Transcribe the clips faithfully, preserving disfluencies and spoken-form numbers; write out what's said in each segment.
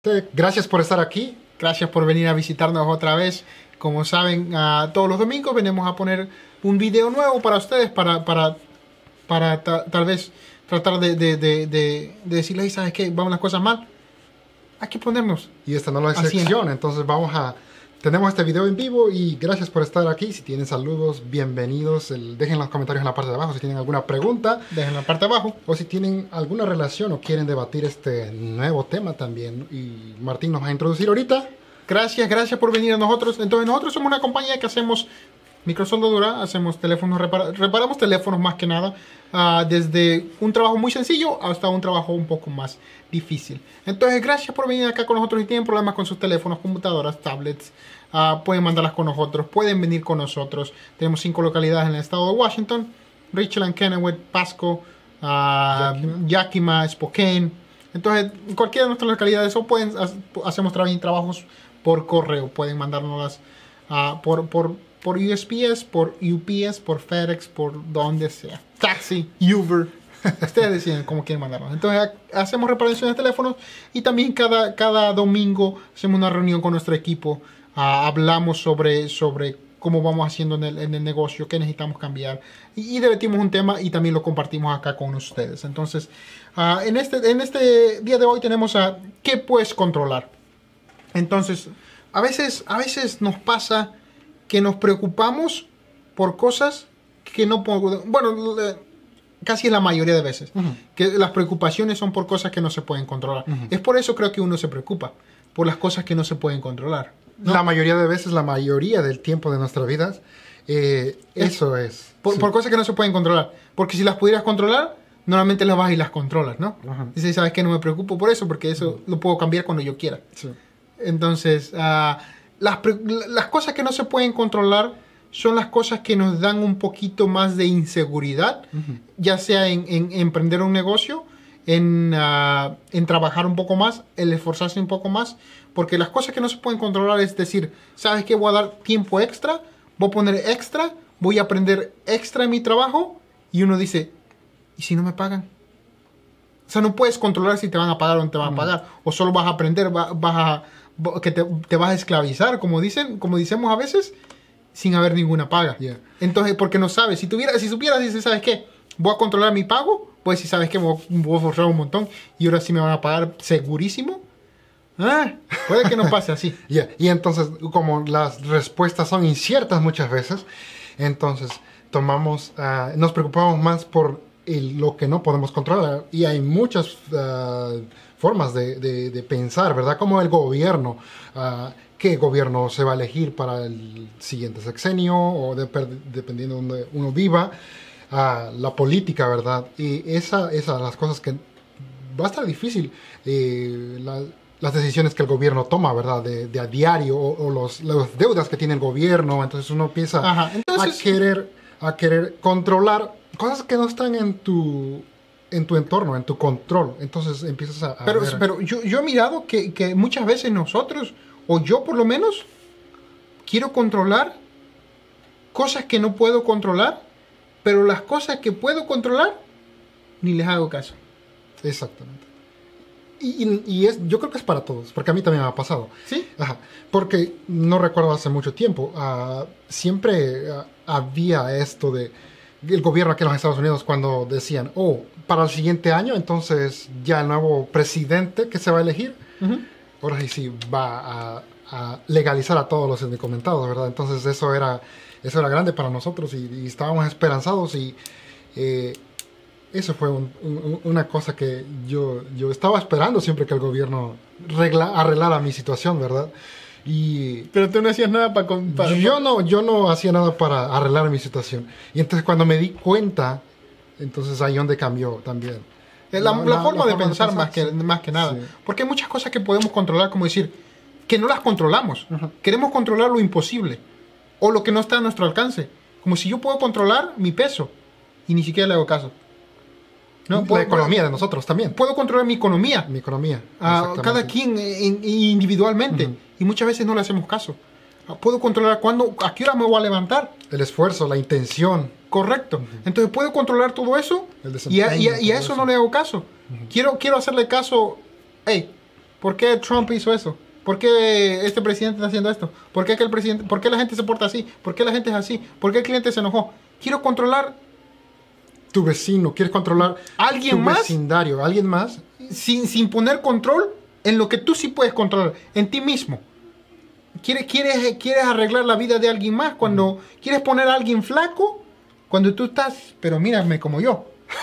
Entonces, gracias por estar aquí. Gracias por venir a visitarnos otra vez. Como saben, uh, todos los domingos venimos a poner un video nuevo para ustedes, para, para, para ta, tal vez tratar de, de, de, de, de decirles, ¿sabes qué? Vamos las cosas mal. Hay que ponernos. Y esta no es la excepción, entonces vamos a... Tenemos este video en vivo y gracias por estar aquí. Si tienen saludos, bienvenidos. El, dejen los comentarios en la parte de abajo si tienen alguna pregunta. Dejen en la parte de abajo. O si tienen alguna relación o quieren debatir este nuevo tema también. Y Martín nos va a introducir ahorita. Gracias, gracias por venir a nosotros. Entonces nosotros somos una compañía que hacemos microsoldadura, hacemos teléfonos, repara, reparamos teléfonos más que nada. Uh, desde un trabajo muy sencillo hasta un trabajo un poco más difícil. Entonces gracias por venir acá con nosotros. Si tienen problemas con sus teléfonos, computadoras, tablets, uh, pueden mandarlas con nosotros, pueden venir con nosotros. Tenemos cinco localidades en el estado de Washington: Richland, Kennewick, Pasco, uh, Yakima. Yakima, Spokane. Entonces en cualquiera de nuestras localidades o pueden, hacemos tra trabajos por correo, pueden mandárnoslas uh, por, por, por U S P S, por U P S, por FedEx, por donde sea. Taxi, Uber. Ustedes deciden cómo quieren mandarnos. Entonces hacemos reparaciones de teléfonos y también cada, cada domingo hacemos una reunión con nuestro equipo. Uh, hablamos sobre, sobre cómo vamos haciendo en el, en el negocio, qué necesitamos cambiar. Y, y debatimos un tema y también lo compartimos acá con ustedes. Entonces, uh, en, este, en este día de hoy tenemos a ¿qué puedes controlar? Entonces, a veces, a veces nos pasa que nos preocupamos por cosas que no podemos... Bueno, casi la mayoría de veces. Uh-huh. Que las preocupaciones son por cosas que no se pueden controlar. Uh-huh. Es por eso creo que uno se preocupa, por las cosas que no se pueden controlar, ¿no? La mayoría de veces, la mayoría del tiempo de nuestra vida, eh, es, eso es. Por, sí. por cosas que no se pueden controlar. Porque si las pudieras controlar, normalmente las vas y las controlas, ¿no? Uh-huh. Dices, ¿sabes qué? No me preocupo por eso, porque eso uh-huh. lo puedo cambiar cuando yo quiera. Sí. Entonces, uh, las, las cosas que no se pueden controlar son las cosas que nos dan un poquito más de inseguridad, uh-huh. ya sea en, en, en emprender un negocio, en, uh, en trabajar un poco más, en esforzarse un poco más, porque las cosas que no se pueden controlar es decir, ¿sabes qué? Voy a dar tiempo extra, voy a poner extra, voy a aprender extra en mi trabajo, y uno dice, ¿y si no me pagan? O sea, no puedes controlar si te van a pagar o no te van uh-huh. a pagar, o solo vas a aprender, va, vas a... que te, te vas a esclavizar, como dicen, como decimos a veces, sin haber ninguna paga. Yeah. Entonces, porque no sabes, si tuviera, si supieras, dices, ¿sabes qué? Voy a controlar mi pago, pues si sabes que me voy a forzar un montón y ahora sí me van a pagar segurísimo. Ah, puede que no pase así. Yeah. Y entonces, como las respuestas son inciertas muchas veces, entonces tomamos, uh, nos preocupamos más por el, lo que no podemos controlar. Y hay muchas uh, formas de, de, de pensar, ¿verdad? Como el gobierno. Uh, ¿Qué gobierno se va a elegir para el siguiente sexenio? O de, dependiendo de donde uno viva. Uh, la política, ¿verdad? Y esa, esas las cosas que va a estar difícil. Eh, la, las decisiones que el gobierno toma, ¿verdad? De, de a diario. O, o los, las deudas que tiene el gobierno. Entonces uno empieza Ajá, entonces... a, querer, a querer controlar cosas que no están en tu... en tu entorno, en tu control. Entonces empiezas a, a pero, ver... pero yo, yo he mirado que, que muchas veces nosotros, o yo por lo menos, quiero controlar cosas que no puedo controlar, pero las cosas que puedo controlar, ni les hago caso. Exactamente. Y, y, y es, yo creo que es para todos, porque a mí también me ha pasado. ¿Sí? Ajá. Porque no recuerdo hace mucho tiempo, uh, siempre uh, había esto de... el gobierno aquí en los Estados Unidos cuando decían, oh, para el siguiente año, entonces ya el nuevo presidente que se va a elegir, uh-huh. ahora sí, sí va a, a legalizar a todos los indocumentados, ¿verdad? Entonces eso era, eso era grande para nosotros y, y estábamos esperanzados y eh, eso fue un, un, una cosa que yo, yo estaba esperando siempre que el gobierno regla, arreglara mi situación, ¿verdad? Y pero tú no hacías nada para, para... Yo no, yo no hacía nada para arreglar mi situación. Y entonces cuando me di cuenta, entonces ahí donde cambió también. La, la, la, la forma la de forma pensar, de pensar más, que, sí. más que nada. Sí. Porque hay muchas cosas que podemos controlar, como decir, que no las controlamos. Uh-huh. Queremos controlar lo imposible. O lo que no está a nuestro alcance. Como si yo puedo controlar mi peso. Y ni siquiera le hago caso. ¿No? La puedo, economía de nosotros también. Puedo controlar mi economía. Mi economía. Uh, cada quien in, individualmente. Uh-huh. Y muchas veces no le hacemos caso. Uh, puedo controlar cuándo, a qué hora me voy a levantar. El esfuerzo, la intención. Correcto. Uh-huh. Entonces puedo controlar todo eso. El y, a, y, a, y a eso, eso no le hago caso. Uh-huh. Quiero, quiero hacerle caso. Hey, ¿Por qué Trump hizo eso? ¿Por qué este presidente está haciendo esto? ¿Por qué, aquel presidente, ¿Por qué la gente se porta así? ¿Por qué la gente es así? ¿Por qué el cliente se enojó? Quiero controlar Tu vecino, quieres controlar ¿Alguien tu más? vecindario, alguien más. sin, sin poner control en lo que tú sí puedes controlar, en ti mismo. ¿Quieres, quieres, quieres arreglar la vida de alguien más cuando uh-huh. quieres poner a alguien flaco cuando tú estás, pero mírame como yo.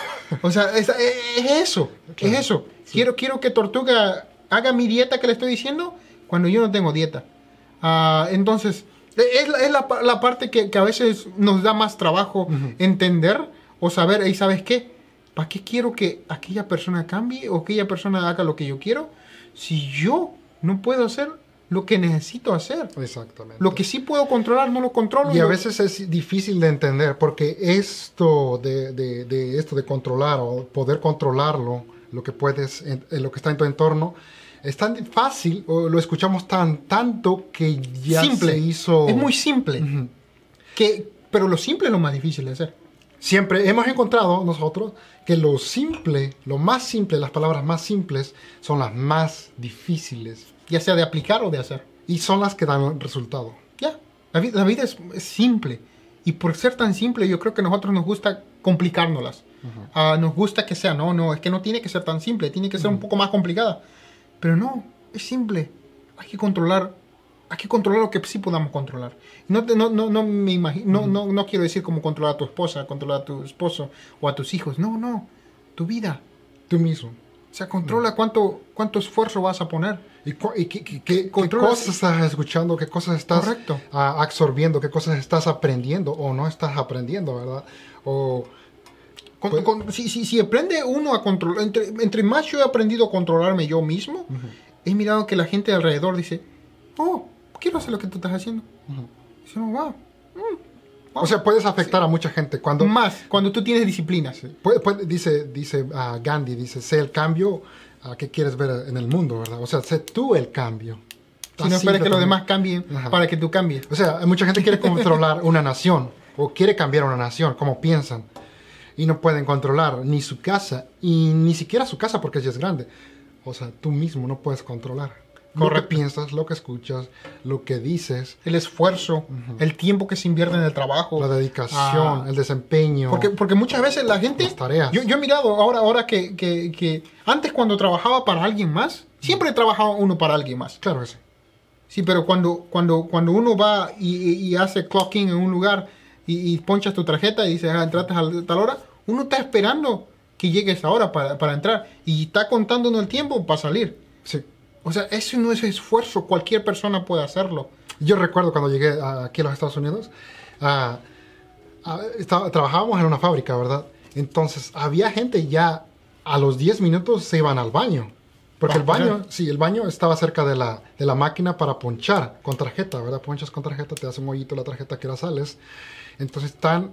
O sea, es, es eso, claro. es eso. Sí. Quiero, quiero que Tortuga haga mi dieta que le estoy diciendo cuando yo no tengo dieta. Uh, entonces, es, es la, la parte que, que a veces nos da más trabajo uh-huh. entender o saber, ¿y sabes qué? ¿Para qué quiero que aquella persona cambie o aquella persona haga lo que yo quiero si yo no puedo hacer lo que necesito hacer? Exactamente. Lo que sí puedo controlar, no lo controlo. Y a lo... veces es difícil de entender porque esto de, de, de esto de controlar o poder controlarlo, lo que puedes, en, en lo que está en tu entorno, es tan fácil, o lo escuchamos tan tanto que ya simple. se hizo... Es muy simple. Uh-huh. que, pero lo simple es lo más difícil de hacer. Siempre hemos encontrado nosotros que lo simple, lo más simple, las palabras más simples son las más difíciles. Ya sea de aplicar o de hacer. Y son las que dan resultado. Ya, la, vi- la vida es, es simple. Y por ser tan simple, yo creo que a nosotros nos gusta complicárnoslas. Uh-huh. Uh, nos gusta que sea, no, no, es que no tiene que ser tan simple, tiene que ser uh-huh. un poco más complicada. Pero no, es simple. Hay que controlar, hay que controlar lo que sí podamos controlar. No, no, no, no me imagino, uh-huh. no, no, no quiero decir como controlar a tu esposa, controlar a tu esposo o a tus hijos. No, no, tu vida. Tú mismo. O sea, controla uh-huh. cuánto, cuánto esfuerzo vas a poner. ¿Y, cu- y qué, qué, qué, qué cosas estás escuchando? ¿Qué cosas estás uh, absorbiendo? ¿Qué cosas estás aprendiendo o no estás aprendiendo, verdad? O, con, pues, con, si, si, si aprende uno a controlar, entre, entre más yo he aprendido a controlarme yo mismo, uh-huh. he mirado que la gente alrededor dice, oh, quiero hacer lo que tú estás haciendo. Uh-huh. Dice, oh, wow. Mm, wow. O sea, puedes afectar sí. a mucha gente. Cuando, más, cuando tú tienes disciplina. Sí. Puede, puede, dice dice uh, Gandhi, dice, sé el cambio uh, que quieres ver en el mundo, ¿verdad? O sea, sé tú el cambio. Si no esperes que los demás cambien Ajá. para que tú cambies. O sea, mucha gente quiere controlar una nación o quiere cambiar una nación, como piensan. Y no pueden controlar ni su casa, y ni siquiera su casa porque ya es grande. O sea, tú mismo no puedes controlar. Correcto. Lo que piensas, lo que escuchas, lo que dices. El esfuerzo, uh-huh. el tiempo que se invierte en el trabajo. La dedicación, ah. el desempeño. Porque, porque muchas veces la gente... Las tareas. Yo, yo he mirado ahora, ahora que, que, que antes cuando trabajaba para alguien más, siempre trabajaba uno para alguien más. Claro que sí. Sí, pero cuando, cuando, cuando uno va y, y hace clocking en un lugar y, y ponchas tu tarjeta y dices, ah, entraste a tal hora, uno está esperando que llegue esa hora para, para entrar y está contándonos el tiempo para salir. Sí. O sea, eso no es esfuerzo, cualquier persona puede hacerlo. Yo recuerdo cuando llegué a, aquí a los Estados Unidos, uh, uh, estaba, trabajábamos en una fábrica, ¿verdad? Entonces, había gente ya a los diez minutos se iban al baño. Porque el baño, sí, el baño estaba cerca de la, de la máquina para ponchar con tarjeta, ¿verdad? Ponchas con tarjeta, te hace un hoyito la tarjeta que la sales. Entonces están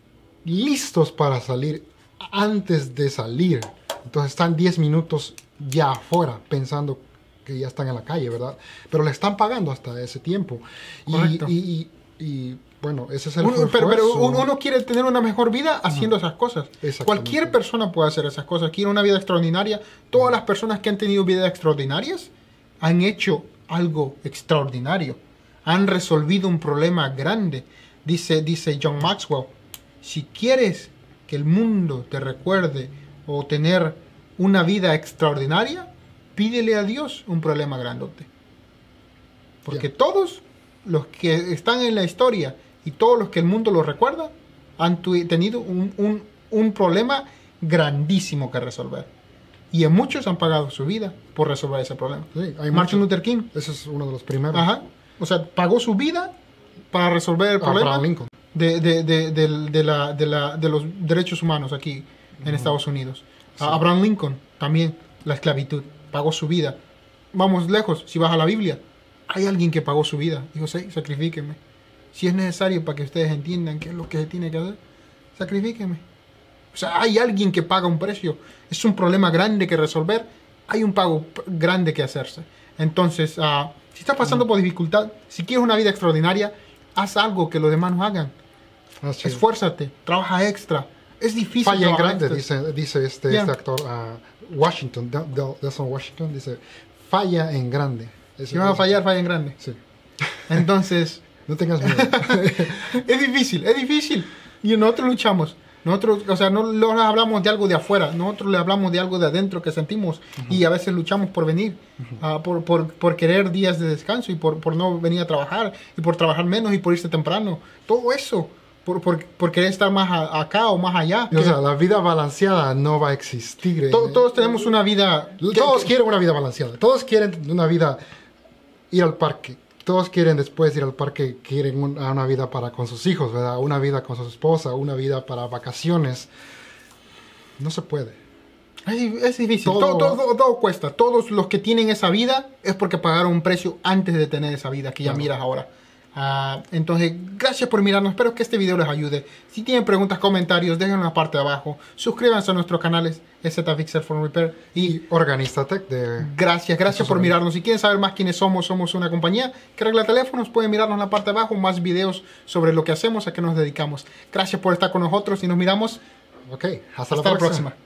listos para salir antes de salir. Entonces están diez minutos ya afuera pensando que ya están en la calle, ¿verdad? Pero le están pagando hasta ese tiempo. Y, y, y, y bueno, ese es el uno, pero, pero uno, uno quiere tener una mejor vida haciendo uh-huh. esas cosas. Cualquier persona puede hacer esas cosas. Quiere una vida extraordinaria. Todas uh-huh. las personas que han tenido vidas extraordinarias han hecho algo extraordinario. Han resolvido un problema grande. Dice, dice John Maxwell, si quieres que el mundo te recuerde o tener una vida extraordinaria, pídele a Dios un problema grandote. Porque yeah. todos los que están en la historia y todos los que el mundo los recuerda han tu- tenido un, un, un problema grandísimo que resolver. Y en muchos han pagado su vida por resolver ese problema. Sí, hay Martin muchos. Luther King. Ese es uno de los primeros. Ajá. O sea, pagó su vida para resolver el problema Abraham Lincoln. De, de, de, de, de, la, de, la, de los derechos humanos aquí en uh-huh. Estados Unidos. Sí. Abraham Lincoln también, la esclavitud, pagó su vida. Vamos lejos, si vas a la Biblia, hay alguien que pagó su vida. Dijo, sí, sacrifíquenme. Si es necesario para que ustedes entiendan qué es lo que se tiene que hacer, sacrifíquenme. O sea, hay alguien que paga un precio. Es un problema grande que resolver. Hay un pago grande que hacerse. Entonces, uh, si estás pasando mm. por dificultad, si quieres una vida extraordinaria, haz algo que los demás no hagan. Así Esfuérzate, es. Trabaja extra. Es difícil. Falla en grande, dice, dice este, yeah. este actor uh, Washington, Delson Washington, dice, falla en grande. Eso, Si van a eso. fallar, falla en grande. Sí. Entonces, No tengas miedo. es difícil, es difícil. Y nosotros luchamos. Nosotros, o sea, no, no hablamos de algo de afuera, nosotros le hablamos de algo de adentro que sentimos uh-huh. y a veces luchamos por venir, uh-huh. uh, por, por, por querer días de descanso y por, por no venir a trabajar y por trabajar menos y por irse temprano. Todo eso, por, por, por querer estar más a, acá o más allá. O sea, la vida balanceada no va a existir. To, todos tenemos una vida... Todos que, quieren una vida balanceada, todos quieren una vida, ir al parque. Todos quieren después de ir al parque, quieren una, una vida para con sus hijos, ¿verdad? Una vida con su esposa, una vida para vacaciones. No se puede. Es, es difícil. Todo, todo, todo, todo cuesta. Todos los que tienen esa vida es porque pagaron un precio antes de tener esa vida que ya claro. miras ahora. Uh, entonces, gracias por mirarnos. Espero que este video les ayude. Si tienen preguntas, comentarios, déjenlo en la parte de abajo. Suscríbanse a nuestros canales Z Fixer Phone Repair y, y Organista Tech. De... Gracias, gracias por mirarnos. Si quieren saber más quiénes somos, somos una compañía que arregla teléfonos. Pueden mirarnos en la parte de abajo. Más videos sobre lo que hacemos, a qué nos dedicamos. Gracias por estar con nosotros y nos miramos. Ok, hasta, hasta la próxima. La próxima.